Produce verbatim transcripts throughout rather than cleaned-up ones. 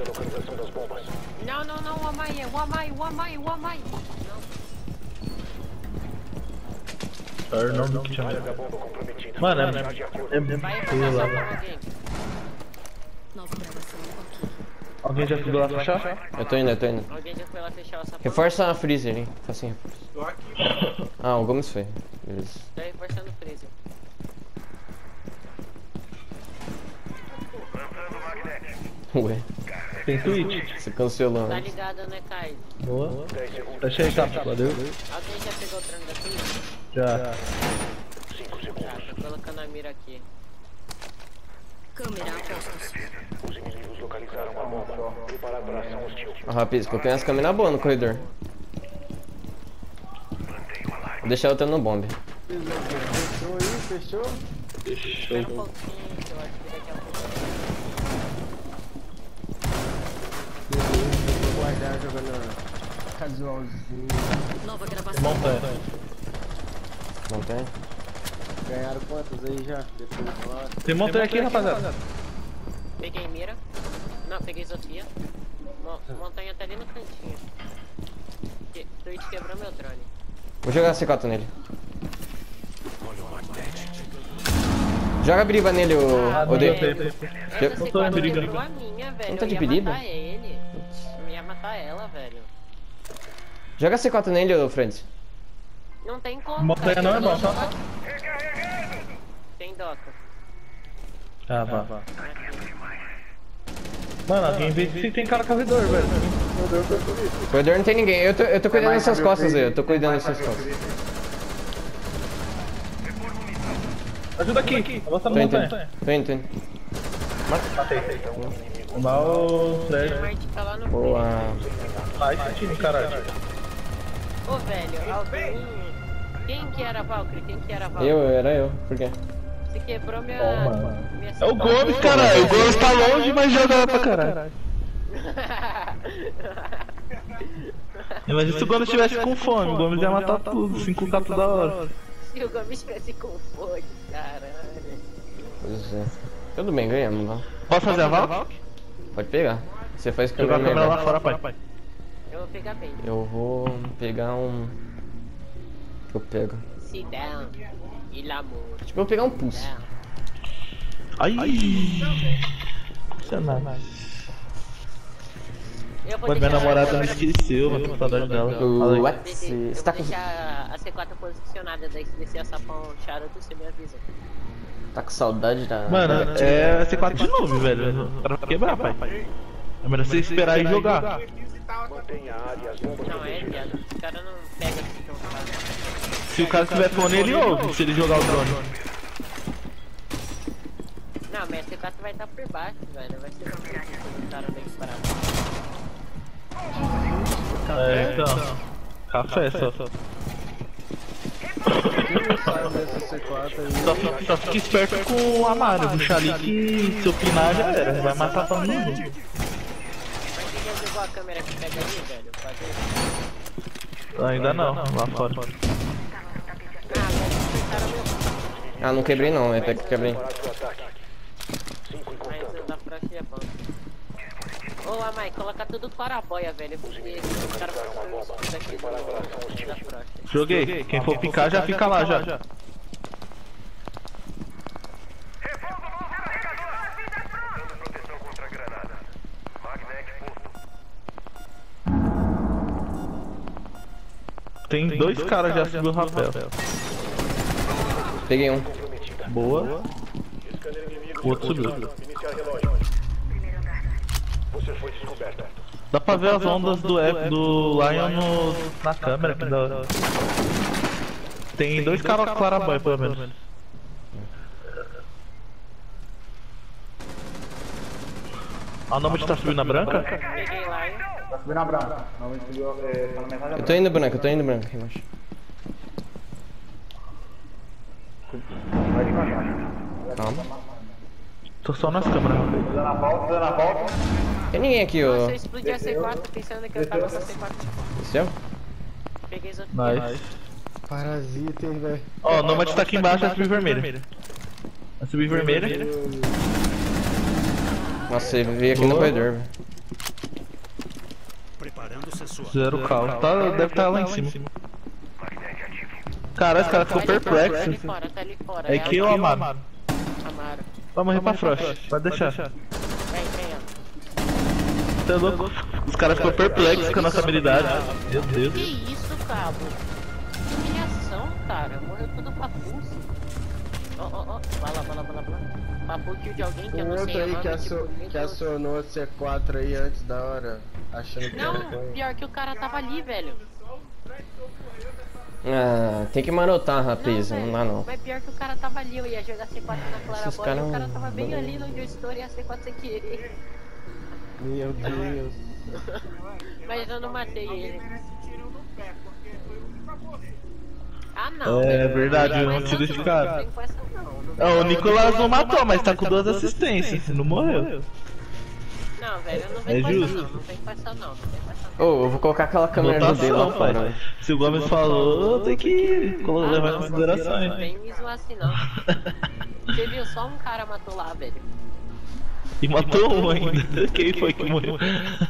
Não, não, não, o Amai, o Amai, o Amai, o Amai. Não. Era o nome que tinha. Mano, é. É. Vai Sei lá. passar com alguém. Nova gravação aqui. Alguém já subiu lá fechar? Eu tô indo, eu tô indo. Alguém já foi lá fechar essa porta. Reforça a freezer, hein? Faça assim, reforço. Tô aqui. Ah, o Gomes foi. Beleza. Tá reforçando o freezer. Ué, Tem Twitch? você cancelou, Tá né? ligado, né, Caio? Boa. Fechei aí, tá? Valeu. Alguém já pegou o tranco daqui? Já. Tá, tô colocando a mira aqui. Câmera a postos. Ó, rapaz, coloquei umas câmeras boas no corredor. Vou deixar outra no bombe. Fechou aí, fechou? Espera um pouquinho, que eu acho que daqui a pouco... Vou guardar jogando casualzinho. Nova gravação. Montanha. Montanha? Ganharam quantas aí já? Depois de falar. Tem montanha aqui, rapaziada. Peguei mira. Não, peguei Sofia. Mo montanha tá ali no cantinho. Que Twitch quebrou meu drone. Vou jogar C quatro nele. Joga a briba nele, o Ah, o D. velho. Eu Essa tô C em quatro briga. quebrou a minha, velho. Não tá de Eu ia perigo? matar ele. Eu ia matar ela, velho. Joga C quatro nele, ô Francis. Não tem como, Montanha cara. não é Tem bom, doca. tá? Tem doca. Ah, vá. Aqui. Mano, alguém vê se tem cara corredor, velho. Corredor não tem ninguém. Eu tô, eu tô cuidando das suas costas aí. Eu tô cuidando das suas costas. Ajuda aqui. Avança na Tô indo, montanha. tô indo, tô indo. Matei. Mal, Fred. Tem Marte tá lá no Boa. Ai, esse time, caralho. Ô, velho, alguém... Quem que era a Valkyrie? Quem que era a Valkyrie? Eu, era eu. Por quê? Você quebrou minha... Ó, mano. minha É o Gomes, caralho. O Gomes tá longe, mas joga pra caralho. Imagina se o Gomes estivesse com fome. O Gomes ia matar tudo, cinco capos da hora. Se o Gomes estivesse com fome, caralho. Pois é. Tudo bem, ganhamos, não? Posso fazer a Valk? Pode pegar. Você faz Jogar a câmera câmera lá melhor. fora, pai. Eu vou pegar bem. Eu vou pegar um... O que eu pego? Sit down. E l'amor. Acho que eu vou pegar um pulse. Down. Ai! Isso é nada. Eu vou Mas minha deixar- namorada me esqueceu, mano, tô com saudade dela. Fala aí. What? Deixa- eu Você tá vou com... deixar a C quatro posicionada, daí se descer a sapão charuto, você me avisa. Tá com saudade da... Mano, é C quatro de novo, velho. Pra quebrar, pai. É melhor você esperar e jogar. Não, é, viado. Os caras não pegam assim tão fácil. Se o cara tiver fone, ele ouve se ele jogar o drone. Não, mas a C quatro vai estar por baixo, velho. Vai ser um cara bem disparado. É, então. Café só. Sai dessa C quatro aí. Só, fi- só fica esperto com o Amário, do Xali, que se eu pinar já era, vai matar todo mundo. Mas você já jogou a câmera que pega ali, velho? Fazer? Ainda não, lá fora. Ah, velho, acertaram meu. Ah, não quebrei não, é até que quebrei. Mas o da Frost é bom. Ô, Amai, coloca tudo clarabóia, velho. Porque os caras vão fazer isso daqui do, da Frost. Joguei, quem for picar já fica lá já. Tem dois caras já subiu o rapel. Peguei um. Boa. O outro subiu. Dá pra ver as ondas do, F, do Lion no, na câmera aqui da hora. Tem dois caras claraboy pelo menos. A Nomad tá subindo na branca? Peguei lá, hein? Vai subir na branca. Normalmente subiu, é, tá na metade da Eu tô indo branco, eu tô indo branco, relaxa. branca. Vai devagar. Calma. Tô só nas câmeras. Dando a volta, dando a volta. Tem ninguém aqui, Nossa, ô. eu explodi a C quatro pensando que eu tava com a C quatro. Desceu? Peguei Zofia. Nice. Parasita, hein, velho. Ó, o Nomad tá aqui embaixo, vai subir vermelha. Vai subir vermelha. Nossa, você veio aqui no Boa. corredor, velho. Zero cal. Tá, deve estar lá em cima. Cara, esse cara ficou Tá ali perplexo. fora, tá ali fora. É que eu, Amaro. Amaro. Vai morrer pra Frost. Pode deixar. Vem, vem, ó. Você é louco? Os caras ficou perplexos com a nossa habilidade. Meu Deus. Que isso, cabo? Que reação, cara. Morreu tudo papuço. Ó, ó, ó. Vai lá, vai lá, vai lá, vai lá. Papu kill de alguém que eu Um não outro sei o aí nome, que, tipo, asso nem que eu- acionou C quatro aí antes da hora, achando que era Não, coisa. pior que o cara tava ali, velho. Ah, tem que marotar, rapaz, não, velho, dá não. Mas pior que o cara tava ali, eu ia jogar C quatro na Clara Esses Boy e o caras- cara tava bem ali onde eu estou e a C quatro sem querer. Meu Deus. Mas eu não matei ele. Ah não, É velho. verdade, Não eu tem não tiro essa esse não, cara. não tem com essa não, não Ah, vem- o Nicolas não matou, mas tá com duas assistências. Não morreu. Não, velho, eu não É vem com essa justo. não, não vem com essa não, não vem com essa Ô, eu vou colocar aquela câmera no dele lá Votação, fora. pai. velho. Se o Gomes falou, tem que colo- não. levar Ah, em não, consideração, não hein. vem me zoar assim não. Você viu, só um cara matou lá, velho. E matou um ainda. Quem foi que morreu?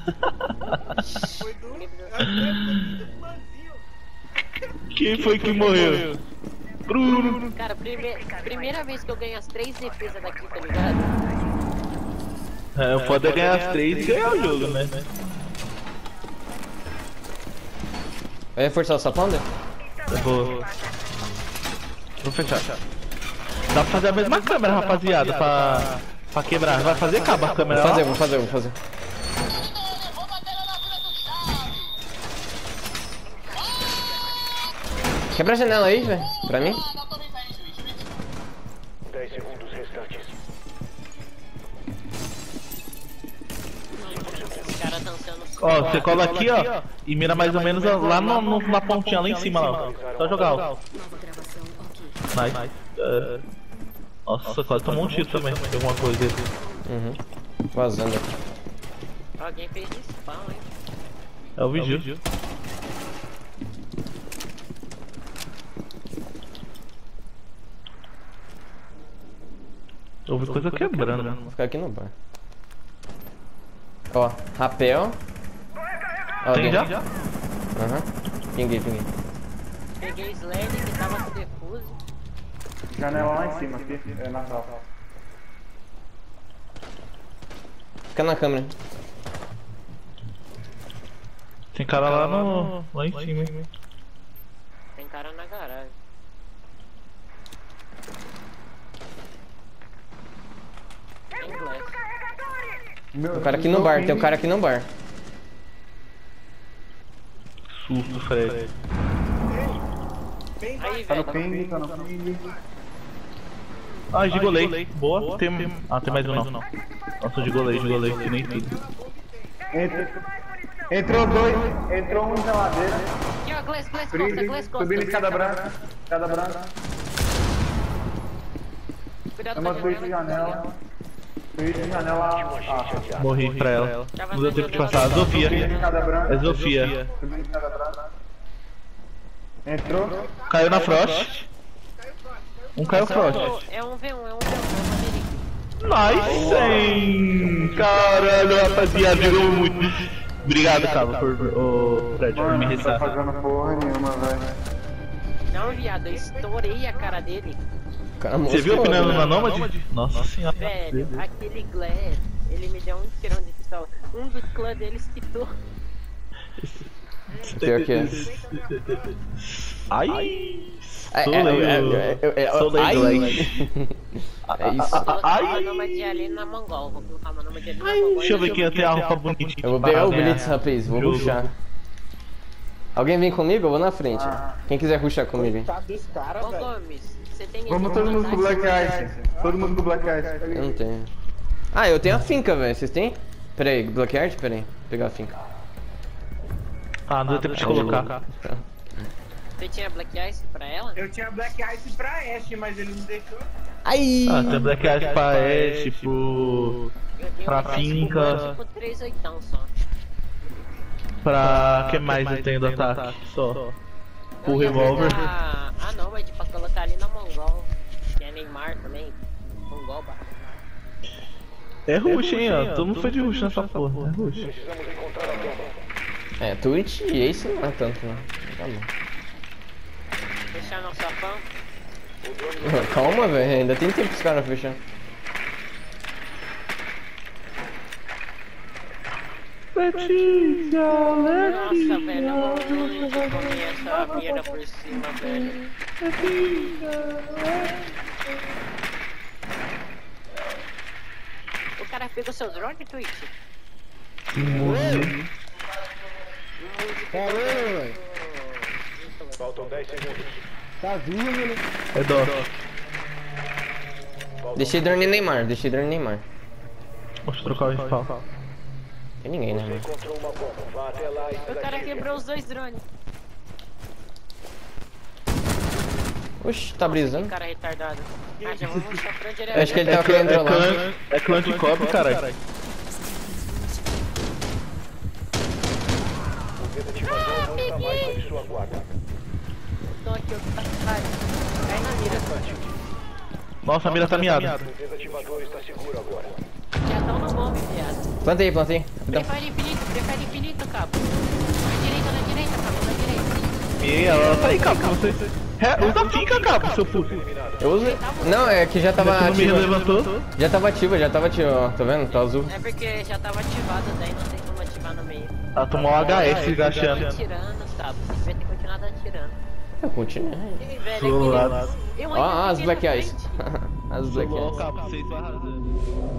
Quem foi que morreu? Bruno. Cara, prime primeira vez que eu ganho as três defesas daqui, tá ligado? É, o foda é ganhar as três e ganhar o jogo, né? Vai reforçar o sapão, Eu vou. Vou fechar. Dá pra fazer a mesma câmera, rapaziada, pra, pra quebrar. Vai fazer? Acaba a câmera Vou fazer, lá. vou fazer, vou fazer. Quebra a janela aí, velho, pra mim. dez segundos restantes. Os caras tão sendo... Ó, você cola aqui, ó, e mira mais ou menos lá no, no- na pontinha lá em cima, ó. Só jogar, ó. Nova gravação, ok. Nice. É. Nossa, quase tomou um tiro também. Tem alguma coisa aí. Uhum. Vazando aqui. Alguém fez spawn, hein? É o Vigil. Houve coisa quebrando, né? Vou ficar aqui no bar. Ó, rapel. Ó, Tem alguém. já? Aham. Pinguei, pinguei. Peguei Slade que tava com defuse. Janela lá em cima, aqui, é na sala. Fica na câmera. Tem cara lá no. lá em cima, hein? Tem cara na garagem. Tem glass. Tem um cara aqui no bar, tem um cara aqui no bar. Susto, Fred. Aí, Tá no velho. ping, tá no ping. Ah, gigolei. Boa. Tem... Ah, tem mais um não. Nossa, gigolei, gigolei, que nem tudo. Entra- Entrou dois, entrou um em geladeira. Aqui, ó, glass, glass, costa, Freeze, glass, costa. subindo escada branca. Escada branca. Cuidado Tem com a uma freeze de janela. janela. Freeze de janela. Ah, Morri pra ela. Não deu tempo de passar. A Zofia. subindo escada branca. É Zofia. Subindo escada branca. Entrou. Caiu na Frost. Um caiu Frost. É um V um, é um V um, é uma América. Nice, hein? Caralho, rapaziada, jogou muito. Obrigado, Cabo, por, oh, Fred, por me Mano, não tá restar. fazendo porra nenhuma, velho. Não, viado, eu estourei a cara dele. O cara Você viu o mostrou, pneu né? na Nômade? Nossa senhora. Velho, aquele glass, ele me deu um tirão de pistola. Um dos clãs deles quitou. Pior que é. Ai! É, Sou é, é, leio. é, é, é, Sou ai. leio. É isso. Vou colocar Ai. uma nômade ali na Mongol. Vou colocar uma nômade ali na Mongol. Deixa eu ver quem tem a roupa bonitinha. Eu vou pegar o pra ganhar. Blitz, rapaz, vou Jogo. rushar. Alguém vem comigo? Eu vou na frente. Quem quiser rushar comigo, hein? Ô Gomes, você tem Vamos todo mundo com Black Ice. Todo mundo com Black Ice. Eu não tenho. Ah, eu tenho a finca, velho. Vocês têm? Pera aí, Black Art? Pera aí. Vou pegar a finca. Ah, não deu tempo de colocar. Você tinha Black Ice pra ela? Eu tinha Black Ice pra Ashe, mas ele não deixou. Ai! Ah, tem Black Ice pra Ash, tipo. Eu tenho Pra Black Ice finca. Tipo três oitão só. Pra. que mais eu tenho do ataque? Só. O Eu ia revólver. pegar a nômade pra colocar ali na Mongol. Que é Neymar também. Mongol barra. É rush, hein, ó. Todo mundo foi de rush nessa porra. É rush. É, Twitch e Ace não é tanto, né? Tá bom. Fechar nosso sapão. Calma, velho. Ainda tem tempo pros caras fechar. Letícia, Nossa, velho, eu vou comer essa merda por cima, velho. O cara pegou seu drone, Twitch? Caramba, velho. Faltam dez segundos. Tá vivo, né? É dó. Deixei drone em Neymar, deixei drone em Neymar. Deixa eu trocar o spawn. Tem ninguém, né, Você mano? encontrou uma bomba. Vá até lá e O cara quebrou os dois drones. Oxi, tá Que brisando. cara retardado. Ah, já vamos mostrar pra direto. Acho que ele tá querendo É lá. clã, é clã de cobre, caralho. O desativador não está mais sob sua guarda. Tô aqui, eu tá cai. Cai na mira. Nossa, a mira tá miada. O desativador está seguro agora. Já tão no bombe, viado. Plantei, plantei. Rapidão. Prefere infinito, prefere infinito, cabo. Na direita, na direita, cabo, na direita. E ela tá aí, cabo, você. É, usa fica, cabo, seu puto. Eu uso. Não, é que já tava Você não me ativa. levantou? Já tava ativa, já tava ativa, ó. Tá vendo? Tá azul. É porque já tava ativado, daí não tem como ativar no meio. Ela tomou um H S achando. Atirando, cabo. Você vai ter continuado atirando. Eu continuo. Ih, velho, Sou é lá. que eu Ó, ainda ó, as fiquei Black na Eyes. frente. As Black Ó, Eyes. cabo, vocês arrasando.